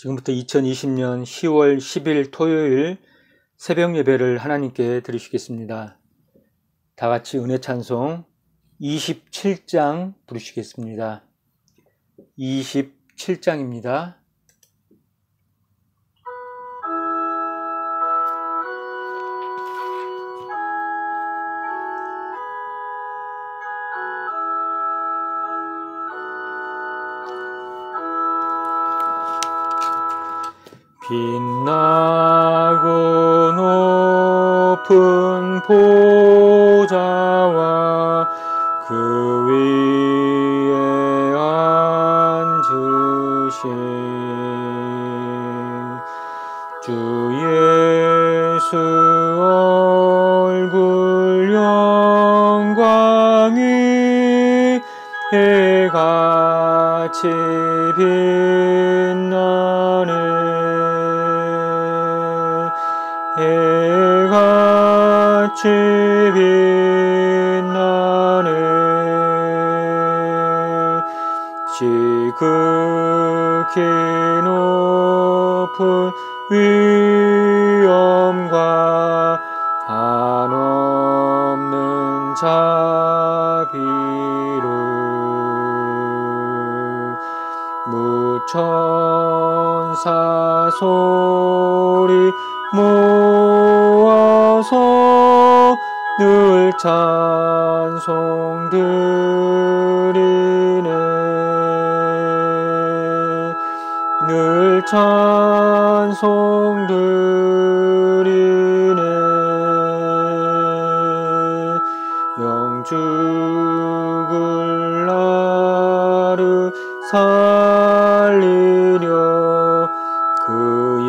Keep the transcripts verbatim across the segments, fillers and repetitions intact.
지금부터 이천이십 년 시월 십일 토요일 새벽 예배를 하나님께 드리시겠습니다. 다 같이 은혜 찬송 이십칠 장 부르시겠습니다. 이십칠 장입니다. 빛나고 높은 보좌와 그 위에 앉으신 주 예수 얼굴 영광이 해같이 빛나네. 해같이 빛나네. 지극히 높은 위엄과 한없는 자비로 무천사 소리 모아서 늘 찬송 드리네. 늘 찬송 드리네. 영죽을 나를 살리려 그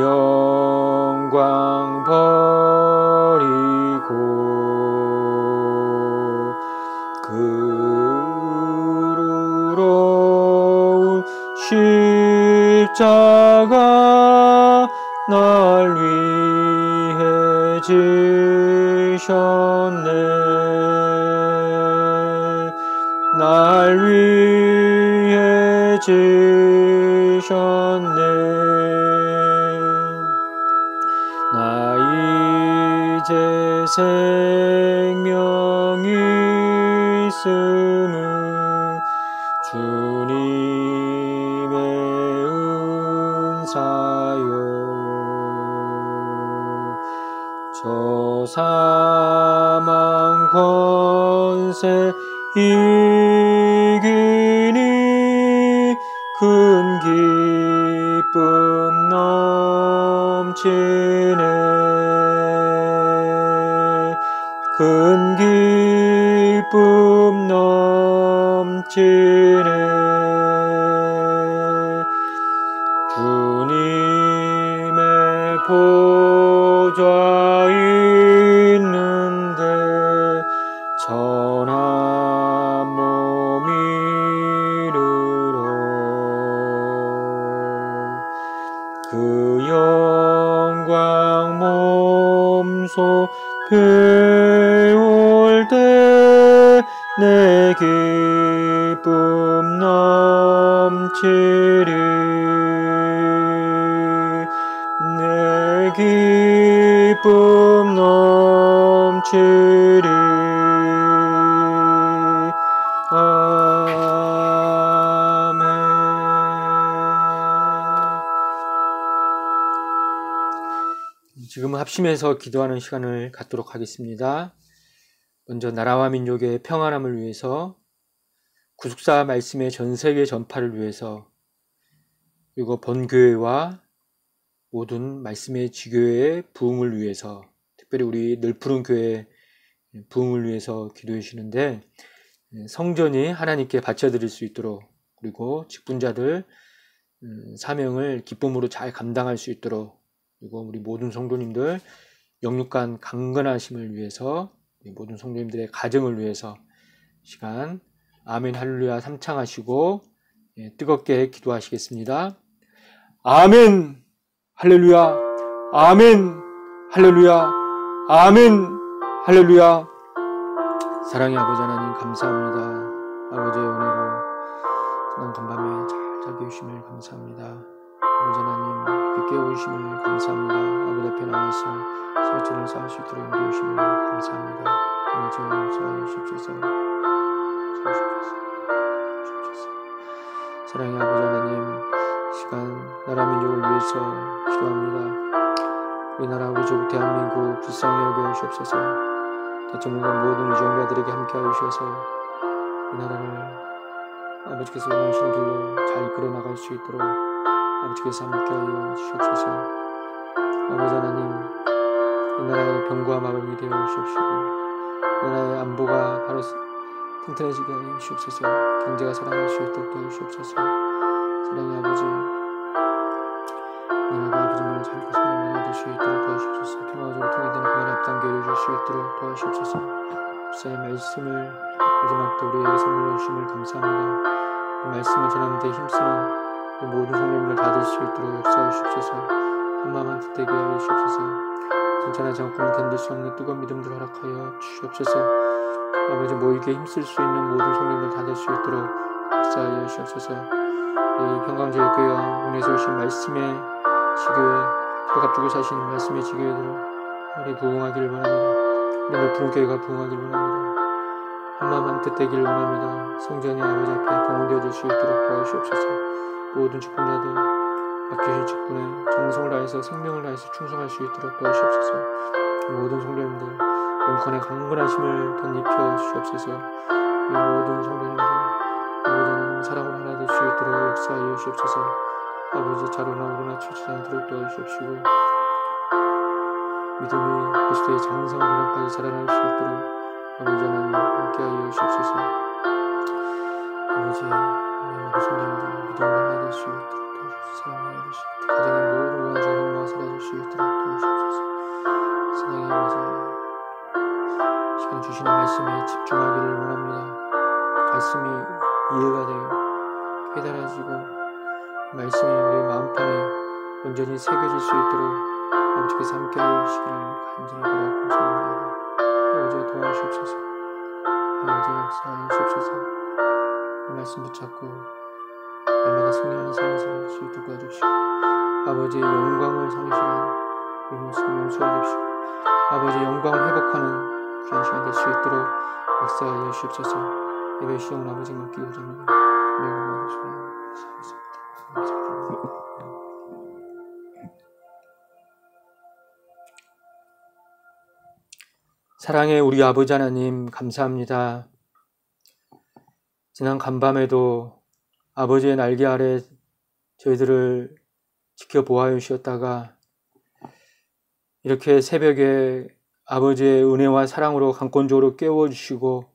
영광 버리고 그루러운 십자가 날 위해 지셨네. 날 위해 지셨네. 나 이제 생명이 있음은 주님의 은사요. 저 사망 권세 이기니 큰 기쁨 넘치네. 큰 기쁨 넘치네. 주님의 보좌 있는데 천한 몸이 이르러 그 영광 몸소 배울 때 내 기쁨 넘치리. 내 기쁨 넘치리. 아멘. 지금 합심해서 기도하는 시간을 갖도록 하겠습니다. 먼저 나라와 민족의 평안함을 위해서, 구속사 말씀의 전세계 전파를 위해서, 그리고 본교회와 모든 말씀의 지교회의 부흥을 위해서, 특별히 우리 늘푸른 교회 부흥을 위해서 기도해 주시는데, 성전이 하나님께 바쳐드릴 수 있도록, 그리고 직분자들 사명을 기쁨으로 잘 감당할 수 있도록, 그리고 우리 모든 성도님들 영육간 강건하심을 위해서, 모든 성도님들의 가정을 위해서 시간 아멘 할렐루야 삼창하시고 뜨겁게 기도하시겠습니다. 아멘 할렐루야, 아멘 할렐루야, 아멘 할렐루야. 사랑의 아버지 하나님 감사합니다. 아버지의 은혜로 지난 밤밤에 잘 자게 해주심을 감사합니다. 아버지 하나님 깨워주심을 감사합니다. 아버지 앞에 나와서 설전을 쌓을 수 있도록 인도해 주심을 감사합니다. 아버지 역사하여 주옵소서. 사랑의 아버지 하나님, 시간 나라 민족을 위해서 기도합니다. 우리나라 우리 조국 대한민국 불쌍히 여겨 주옵소서. 대통령과 모든 의정자들에게 함께하여 주셔서 이 나라를 아버지께서 원하시는 길로 잘 끌어나갈 수 있도록 아버지께서 함께하여 주시옵소서. 아버지 하나님, 이 나라의 병과 마병이 되어 주시옵시고 이 나라의 안보가 바로 튼튼해지게 하여 주시옵소서. 경제가 살아날 수 있도록 도와주시옵소서. 사랑의 아버지, 나라가 아버지만을 잘 거스르는 나라 될 수 있도록 도와주시옵소서. 평화적으로 통일되는 그날 앞당겨 이루어질 수 있도록 도와주시옵소서. 불사의 말씀을 마지막도 우리에게 선물로 주심을 감사합니다. 이 말씀을 전하는데 힘쓰는 이 모든 성령님을 다 될 수 있도록 역사해 주시옵소서. 한마음 한뜻되게 하여 주시옵소서. 전천한 장군을 견딜 수 없는 뜨거운 믿음들 허락하여 주시옵소서. 아버지 모이게 힘쓸 수 있는 모든 성령들 다 될 수 있도록 역사하여 주시옵소서. 이 평강제일교회와 은혜에서 오신 말씀의 지교회, 또 갑주고 사신 말씀의 지교회들 우리 부흥하기를 원합니다. 우리 높은 교회가 부흥하기를 원합니다. 한마음 한뜻 되기를 원합니다. 성전이 아버지 앞에 봉헌되어질 수 있도록 도와주시옵소서. 모든 직분자들 맡기신 직분에 정성을 다해서 생명을 다해서 충성할 수 있도록 도와주시옵소서. 모든 성도님들 영권의 강건하심을 덧입혀 주시옵소서. 이 모든 성도님들 아버지는 사랑으로 하나 될 수 있도록 역사하여 주시옵소서. 아버지 자로나 우로나 치우치지 않도록 도와주시옵시고 믿음이 그리스도의 장성한 문화까지 자라날 수 있도록 아버지 하나님 함께하여 주시옵소서. 아버지 우리 성도님들 믿음으로 하나 될 수 있도록 도와주시옵소서. 사랑하여 주시옵소서. 가정의 모든 원하적인 힘과 사라질 수 있도록 도와주시옵소서. 사랑의 아버지, 시간 주시는 말씀에 집중하기를 원합니다. 말씀이 이해가 되어 깨달아지고 말씀이 우리의 마음판에 온전히 새겨질 수 있도록 아버지께서 함께하여 주시기를 간절히 바라고 소원합니다. 아버지 도와주시옵소서. 아버지 역사하여 주시옵소서. 이 말씀 붙잡고 날마다 승리하는 삶을 살 수 있도록 도와주시고 아버지의 영광을 성실한 우리 모습 용서해 주시고 아버지의 영광을 회복하는 귀한 시간 될 수 있도록 역사하여 주시옵소서. 예배 시험을 아버지께 맡기고자 합니다. 매우 감사합니다. 사랑의 우리 아버지 하나님 감사합니다. 지난 간밤에도 아버지의 날개 아래 저희들을 지켜보아 주셨다가 이렇게 새벽에 아버지의 은혜와 사랑으로 강권적으로 깨워주시고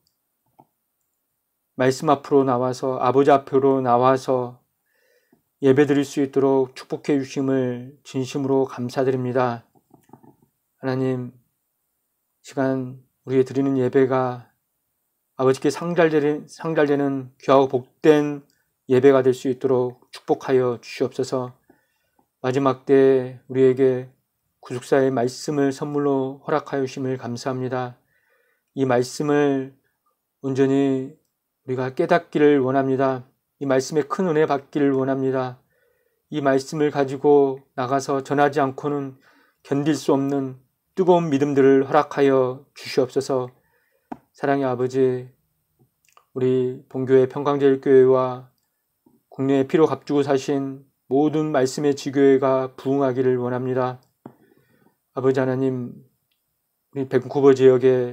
말씀 앞으로 나와서 아버지 앞으로 나와서 예배드릴 수 있도록 축복해 주심을 진심으로 감사드립니다. 하나님, 시간 우리의 드리는 예배가 아버지께 상달되는, 상달되는 귀하고 복된 예배가 될 수 있도록 축복하여 주시옵소서. 마지막 때 우리에게 구속사의 말씀을 선물로 허락하여 주심을 감사합니다. 이 말씀을 온전히 우리가 깨닫기를 원합니다. 이 말씀에 큰 은혜 받기를 원합니다. 이 말씀을 가지고 나가서 전하지 않고는 견딜 수 없는 뜨거운 믿음들을 허락하여 주시옵소서. 사랑의 아버지, 우리 본교회 평강제일교회와 국내에 피로 값주고 사신 모든 말씀의 지교회가 부흥하기를 원합니다. 아버지 하나님, 우리 밴쿠버 지역에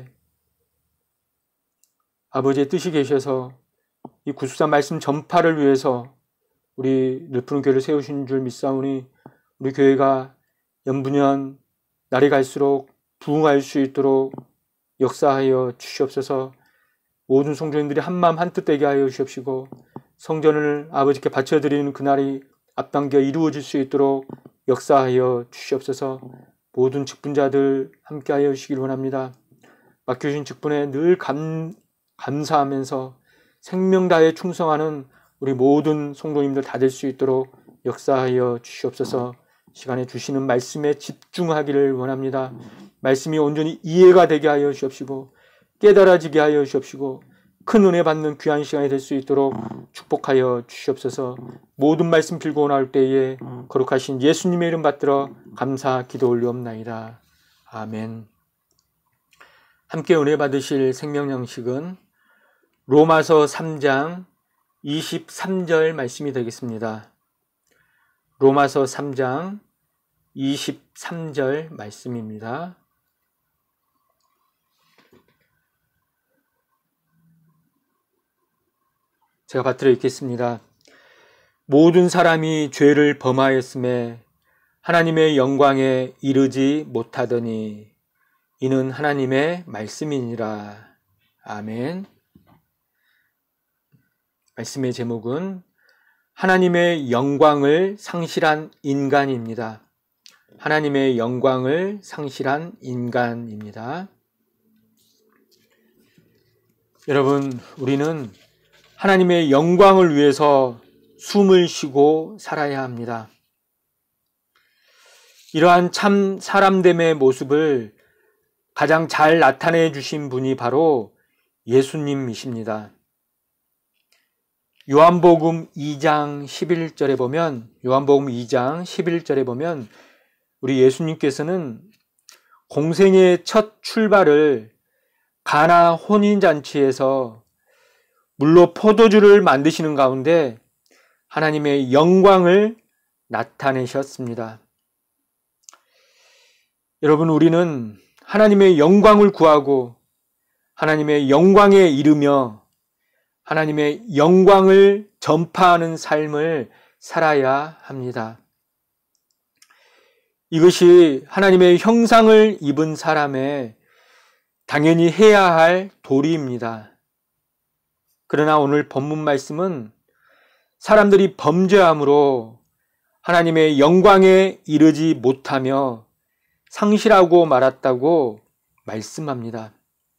아버지의 뜻이 계셔서 이 구속사 말씀 전파를 위해서 우리 늘푸른 교회를 세우신 줄 믿사오니 우리 교회가 연분연 날이 갈수록 부흥할 수 있도록 역사하여 주시옵소서. 모든 성도님들이 한마음 한뜻 되게 하여 주시옵시고 성전을 아버지께 바쳐드리는 그날이 앞당겨 이루어질 수 있도록 역사하여 주시옵소서. 모든 직분자들 함께하여 주시길 원합니다. 맡겨주신 직분에 늘 감, 감사하면서 생명 다해 충성하는 우리 모든 성도님들 다 될 수 있도록 역사하여 주시옵소서. 시간에 주시는 말씀에 집중하기를 원합니다. 말씀이 온전히 이해가 되게 하여 주시옵시고 깨달아지게 하여 주시옵시고 큰 은혜 받는 귀한 시간이 될 수 있도록 축복하여 주시옵소서. 모든 말씀 빌고 나올 때에 거룩하신 예수님의 이름 받들어 감사 기도 올리옵나이다. 아멘. 함께 은혜 받으실 생명 양식은 로마서 삼 장 이십삼 절 말씀이 되겠습니다. 로마서 삼 장 이십삼 절 말씀입니다. 제가 받들어 읽겠습니다. 모든 사람이 죄를 범하였음에 하나님의 영광에 이르지 못하더니 이는 하나님의 말씀이니라. 아멘. 말씀의 제목은 하나님의 영광을 상실한 인간입니다. 하나님의 영광을 상실한 인간입니다. 여러분, 우리는 하나님의 영광을 위해서 숨을 쉬고 살아야 합니다. 이러한 참 사람됨의 모습을 가장 잘 나타내 주신 분이 바로 예수님이십니다. 요한복음 이 장 십일 절에 보면 요한복음 이 장 십일 절에 보면 우리 예수님께서는 공생의 첫 출발을 가나 혼인잔치에서 물로 포도주를 만드시는 가운데 하나님의 영광을 나타내셨습니다. 여러분, 우리는 하나님의 영광을 구하고 하나님의 영광에 이르며 하나님의 영광을 전파하는 삶을 살아야 합니다. 이것이 하나님의 형상을 입은 사람의 당연히 해야 할 도리입니다. 그러나 오늘 본문 말씀은 사람들이 범죄함으로 하나님의 영광에 이르지 못하며 상실하고 말았다고 말씀합니다.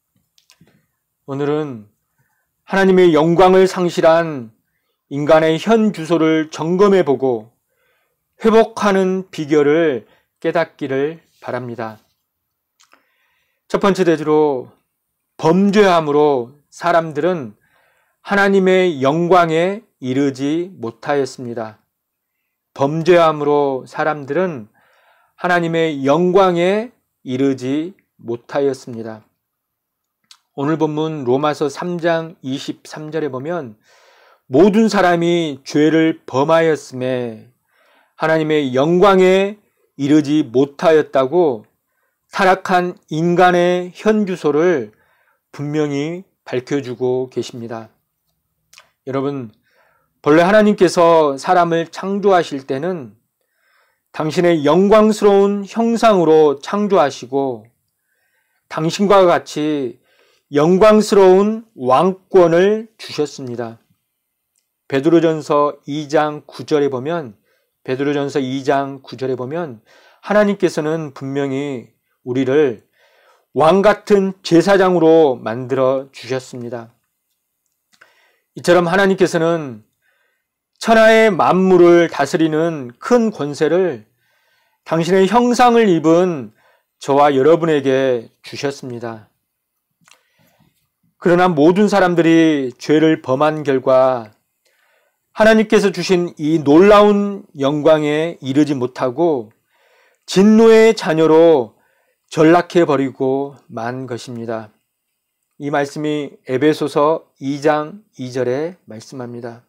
오늘은 하나님의 영광을 상실한 인간의 현 주소를 점검해 보고 회복하는 비결을 깨닫기를 바랍니다. 첫 번째 대지로 범죄함으로 사람들은 하나님의 영광에 이르지 못하였습니다. 범죄함으로 사람들은 하나님의 영광에 이르지 못하였습니다. 오늘 본문 로마서 삼 장 이십삼 절에 보면 모든 사람이 죄를 범하였음에 하나님의 영광에 이르지 못하였다고 타락한 인간의 현주소를 분명히 밝혀주고 계십니다. 여러분, 본래 하나님께서 사람을 창조하실 때는 당신의 영광스러운 형상으로 창조하시고 당신과 같이 영광스러운 왕권을 주셨습니다. 베드로전서 이 장 구 절에 보면 베드로전서 이 장 구 절에 보면 하나님께서는 분명히 우리를 왕 같은 제사장으로 만들어 주셨습니다. 이처럼 하나님께서는 천하의 만물을 다스리는 큰 권세를 당신의 형상을 입은 저와 여러분에게 주셨습니다. 그러나 모든 사람들이 죄를 범한 결과 하나님께서 주신 이 놀라운 영광에 이르지 못하고 진노의 자녀로 전락해버리고 만 것입니다. 이 말씀이 에베소서 이 장 이 절에 말씀합니다.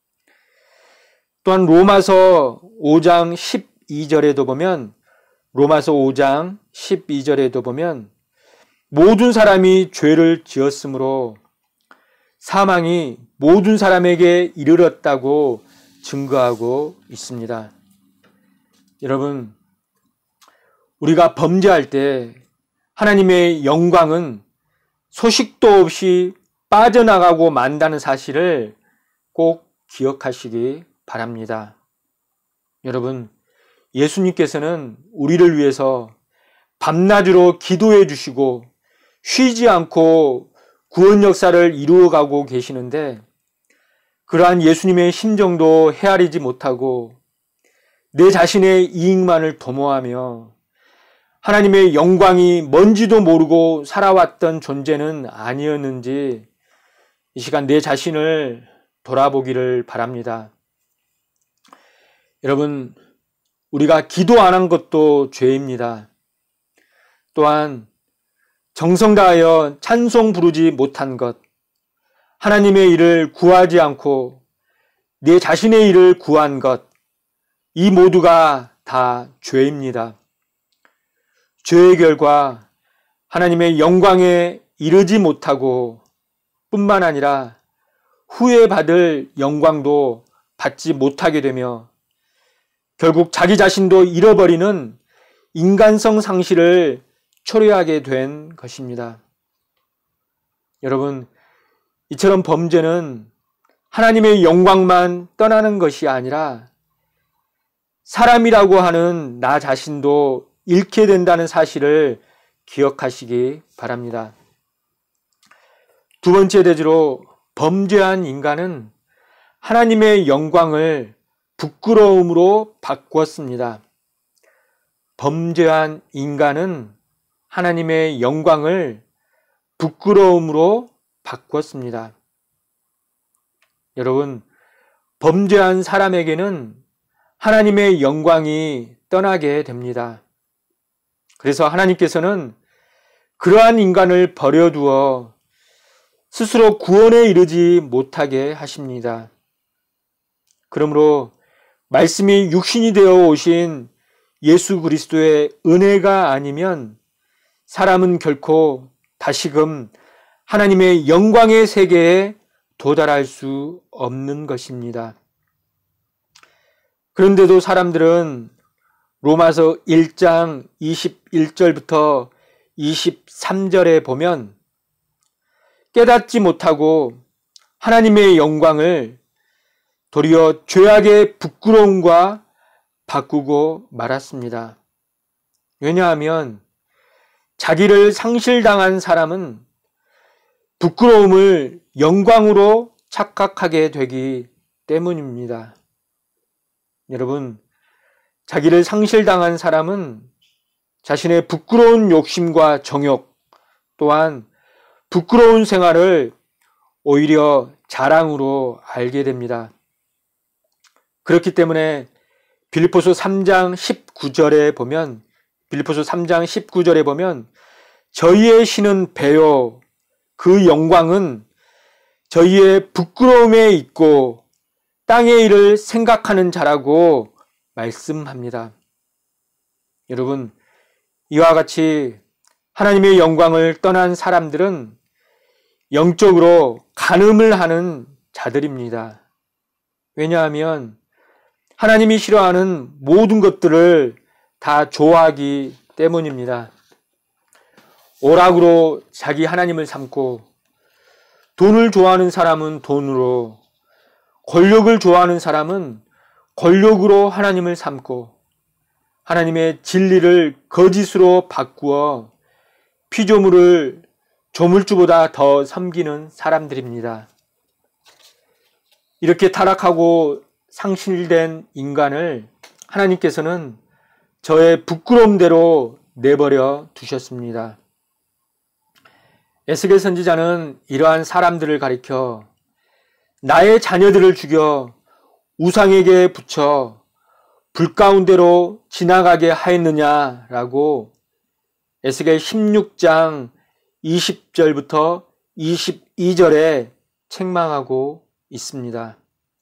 또한 로마서 오 장 십이 절에도 보면 로마서 오 장 십이 절에도 보면 모든 사람이 죄를 지었으므로 사망이 모든 사람에게 이르렀다고 증거하고 있습니다. 여러분, 우리가 범죄할 때 하나님의 영광은 소식도 없이 빠져나가고 만다는 사실을 꼭 기억하시기 바랍니다. 여러분, 예수님께서는 우리를 위해서 밤낮으로 기도해 주시고 쉬지 않고 구원 역사를 이루어가고 계시는데 그러한 예수님의 심정도 헤아리지 못하고 내 자신의 이익만을 도모하며 하나님의 영광이 뭔지도 모르고 살아왔던 존재는 아니었는지 이 시간 내 자신을 돌아보기를 바랍니다. 여러분, 우리가 기도 안 한 것도 죄입니다. 또한 정성 다하여 찬송 부르지 못한 것, 하나님의 일을 구하지 않고 내 자신의 일을 구한 것, 이 모두가 다 죄입니다. 죄의 결과 하나님의 영광에 이르지 못하고 뿐만 아니라 후에 받을 영광도 받지 못하게 되며 결국 자기 자신도 잃어버리는 인간성 상실을 초래하게 된 것입니다. 여러분, 이처럼 범죄는 하나님의 영광만 떠나는 것이 아니라 사람이라고 하는 나 자신도 잃게 된다는 사실을 기억하시기 바랍니다. 두 번째 대지로 범죄한 인간은 하나님의 영광을 부끄러움으로 바꾸었습니다. 범죄한 인간은 하나님의 영광을 부끄러움으로 바꾸었습니다. 여러분, 범죄한 사람에게는 하나님의 영광이 떠나게 됩니다. 그래서 하나님께서는 그러한 인간을 버려두어 스스로 구원에 이르지 못하게 하십니다. 그러므로 말씀이 육신이 되어 오신 예수 그리스도의 은혜가 아니면 사람은 결코 다시금 하나님의 영광의 세계에 도달할 수 없는 것입니다. 그런데도 사람들은 로마서 일 장 이십일 절부터 이십삼 절에 보면 깨닫지 못하고 하나님의 영광을 도리어 죄악의 부끄러움과 바꾸고 말았습니다. 왜냐하면 자기를 상실당한 사람은 부끄러움을 영광으로 착각하게 되기 때문입니다. 여러분, 자기를 상실당한 사람은 자신의 부끄러운 욕심과 정욕, 또한 부끄러운 생활을 오히려 자랑으로 알게 됩니다. 그렇기 때문에 빌립보서 삼 장 십구 절에 보면 빌립보서 삼 장 십구 절에 보면 저희의 신은 배요 그 영광은 저희의 부끄러움에 있고 땅의 일을 생각하는 자라고 말씀합니다. 여러분, 이와 같이 하나님의 영광을 떠난 사람들은 영적으로 간음을 하는 자들입니다. 왜냐하면 하나님이 싫어하는 모든 것들을 다 좋아하기 때문입니다. 오락으로 자기 하나님을 삼고, 돈을 좋아하는 사람은 돈으로, 권력을 좋아하는 사람은 권력으로 하나님을 삼고, 하나님의 진리를 거짓으로 바꾸어 피조물을 조물주보다 더 섬기는 사람들입니다. 이렇게 타락하고 상실된 인간을 하나님께서는 저의 부끄러움대로 내버려 두셨습니다. 에스겔 선지자는 이러한 사람들을 가리켜 나의 자녀들을 죽여 우상에게 붙여 불 가운데로 지나가게 하였느냐라고 에스겔 십육 장 이십 절부터 이십이 절에 책망하고 있습니다.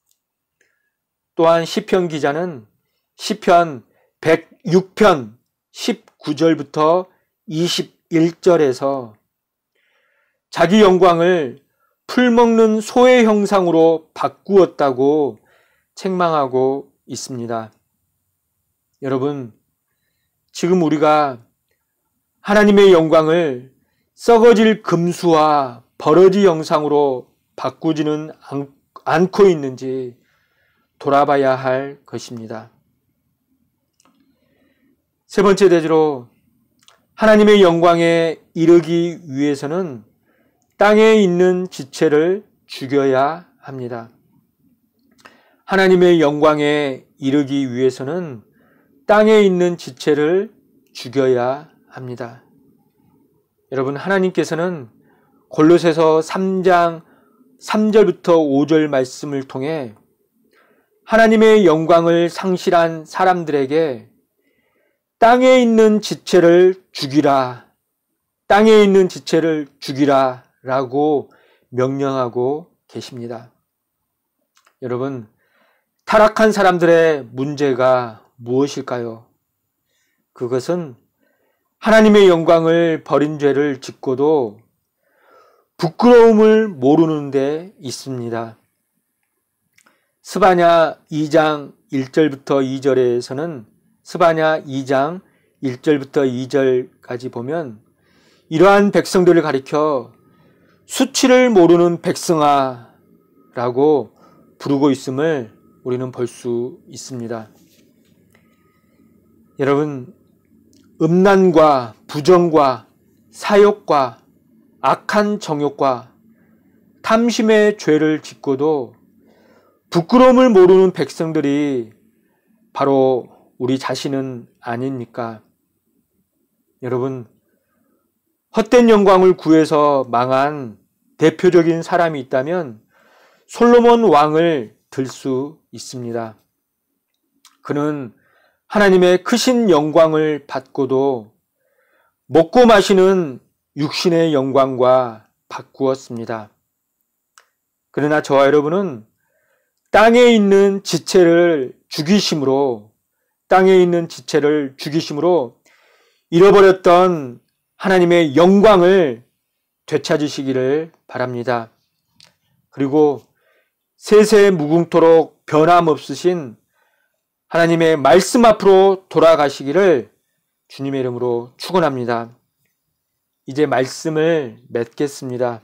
또한 시편 기자는 시편 백육 편 십구 절부터 이십일 절에서 자기 영광을 풀먹는 소의 형상으로 바꾸었다고 책망하고 있습니다. 여러분, 지금 우리가 하나님의 영광을 썩어질 금수와 버러지 형상으로 바꾸지는 않고 있는지 돌아봐야 할 것입니다. 세 번째 대지로 하나님의 영광에 이르기 위해서는 땅에 있는 지체를 죽여야 합니다. 하나님의 영광에 이르기 위해서는 땅에 있는 지체를 죽여야 합니다. 여러분, 하나님께서는 골로새서 삼 장 삼 절부터 오 절 말씀을 통해 하나님의 영광을 상실한 사람들에게 땅에 있는 지체를 죽이라, 땅에 있는 지체를 죽이라 라고 명령하고 계십니다. 여러분, 타락한 사람들의 문제가 무엇일까요? 그것은 하나님의 영광을 버린 죄를 짓고도 부끄러움을 모르는 데 있습니다. 스바냐 이 장 일 절부터 이 절에서는 스바냐 이 장 일 절부터 이 절까지 보면 이러한 백성들을 가리켜 수치를 모르는 백성아 라고 부르고 있음을 우리는 볼 수 있습니다. 여러분, 음란과 부정과 사욕과 악한 정욕과 탐심의 죄를 짓고도 부끄러움을 모르는 백성들이 바로 우리 자신은 아닙니까? 여러분, 헛된 영광을 구해서 망한 대표적인 사람이 있다면 솔로몬 왕을 들 수 있습니다. 그는 하나님의 크신 영광을 받고도 먹고 마시는 육신의 영광과 바꾸었습니다. 그러나 저와 여러분은 땅에 있는 지체를 죽이심으로 땅에 있는 지체를 죽이심으로 잃어버렸던 하나님의 영광을 되찾으시기를 바랍니다. 그리고 세세 무궁토록 변함없으신 하나님의 말씀 앞으로 돌아가시기를 주님의 이름으로 축원합니다. 이제 말씀을 맺겠습니다.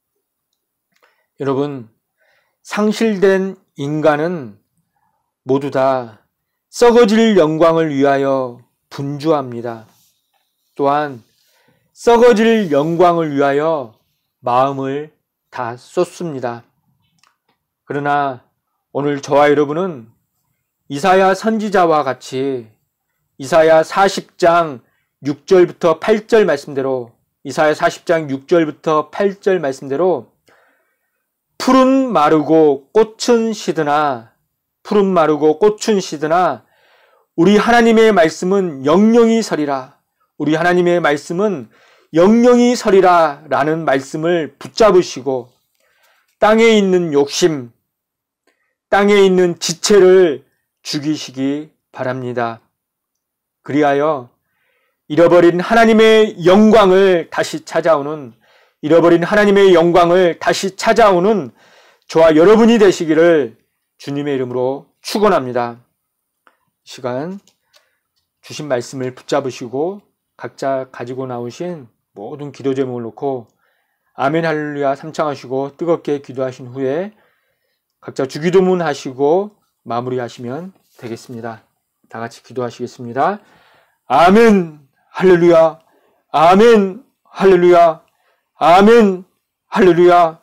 여러분, 상실된 인간은 모두 다 썩어질 영광을 위하여 분주합니다. 또한 썩어질 영광을 위하여 마음을 다 쏟습니다. 그러나 오늘 저와 여러분은 이사야 선지자와 같이 이사야 사십 장 육 절부터 팔 절 말씀대로 이사야 사십 장 육 절부터 팔 절 말씀대로 풀은 마르고 꽃은 시드나 푸른 마르고 꽃은 시드나 우리 하나님의 말씀은 영영이 서리라. 우리 하나님의 말씀은 영영이 서리라 라는 말씀을 붙잡으시고 땅에 있는 욕심, 땅에 있는 지체를 죽이시기 바랍니다. 그리하여 잃어버린 하나님의 영광을 다시 찾아오는 잃어버린 하나님의 영광을 다시 찾아오는 저와 여러분이 되시기를 주님의 이름으로 축원합니다. 이 시간 주신 말씀을 붙잡으시고 각자 가지고 나오신 모든 기도 제목을 놓고 아멘 할렐루야 삼창하시고 뜨겁게 기도하신 후에 각자 주기도문 하시고 마무리하시면 되겠습니다. 다 같이 기도하시겠습니다. 아멘 할렐루야 아멘 할렐루야 아멘 할렐루야